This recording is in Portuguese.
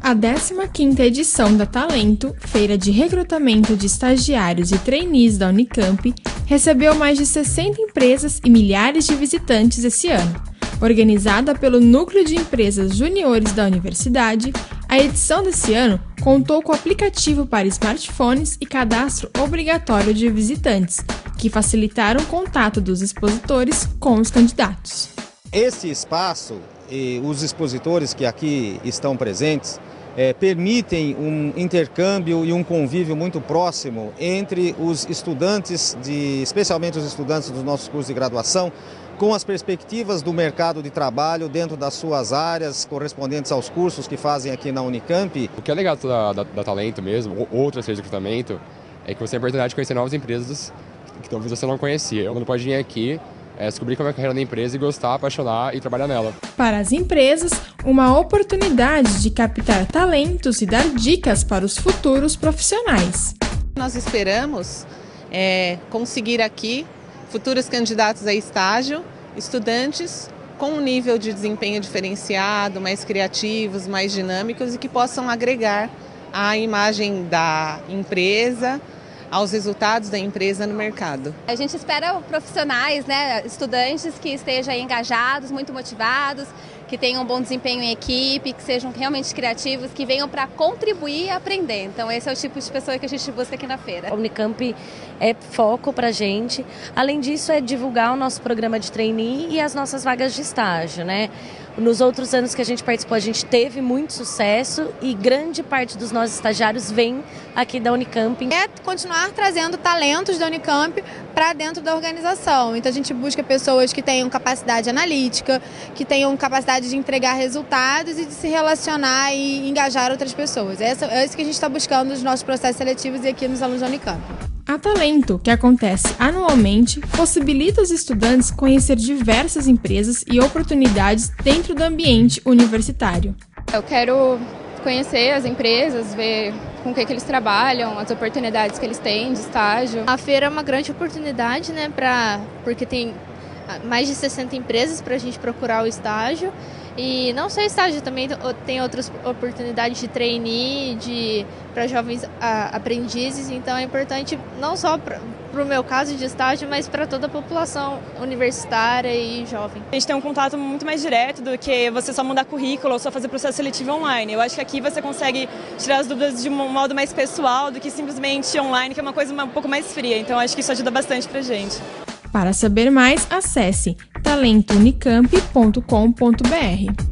A 15ª edição da Talento, feira de recrutamento de estagiários e trainees da Unicamp, recebeu mais de 60 empresas e milhares de visitantes esse ano. Organizada pelo Núcleo de Empresas Juniores da Universidade, a edição desse ano contou com aplicativo para smartphones e cadastro obrigatório de visitantes, que facilitaram o contato dos expositores com os candidatos. Esse espaço e os expositores que aqui estão presentes permitem um intercâmbio e um convívio muito próximo entre os estudantes, especialmente os estudantes dos nossos cursos de graduação, com as perspectivas do mercado de trabalho dentro das suas áreas correspondentes aos cursos que fazem aqui na Unicamp. O que é legal da Talento mesmo, outras feiras de recrutamento, é que você tem a oportunidade de conhecer novas empresas que talvez você não conhecia. Você pode vir aqui, descobrir como é a carreira da empresa e gostar, apaixonar e trabalhar nela. Para as empresas, uma oportunidade de captar talentos e dar dicas para os futuros profissionais. Nós esperamos conseguir aqui futuros candidatos a estágio, estudantes com um nível de desempenho diferenciado, mais criativos, mais dinâmicos e que possam agregar à imagem da empresa, aos resultados da empresa no mercado. A gente espera profissionais, estudantes que estejam engajados, muito motivados, que tenham um bom desempenho em equipe, que sejam realmente criativos, que venham para contribuir e aprender. Então esse é o tipo de pessoa que a gente busca aqui na feira. A Unicamp é foco para a gente. Além disso, é divulgar o nosso programa de trainee e as nossas vagas de estágio, Nos outros anos que a gente participou, a gente teve muito sucesso e grande parte dos nossos estagiários vem aqui da Unicamp. É continuar trazendo talentos da Unicamp para dentro da organização. Então a gente busca pessoas que tenham capacidade analítica, que tenham capacidade de entregar resultados e de se relacionar e engajar outras pessoas. É isso que a gente está buscando nos nossos processos seletivos e aqui nos alunos da Unicamp. A Talento, que acontece anualmente, possibilita os estudantes conhecer diversas empresas e oportunidades dentro do ambiente universitário. Eu quero conhecer as empresas, ver com o que eles trabalham, as oportunidades que eles têm de estágio. A feira é uma grande oportunidade, porque tem mais de 60 empresas para a gente procurar o estágio. E não só estágio, também tem outras oportunidades de trainee, para jovens aprendizes. Então é importante não só para o meu caso de estágio, mas para toda a população universitária e jovem. A gente tem um contato muito mais direto do que você só mandar currículo ou só fazer processo seletivo online. Eu acho que aqui você consegue tirar as dúvidas de um modo mais pessoal do que simplesmente online, que é uma coisa um pouco mais fria. Então acho que isso ajuda bastante pra gente. Para saber mais, acesse talentounicamp.com.br.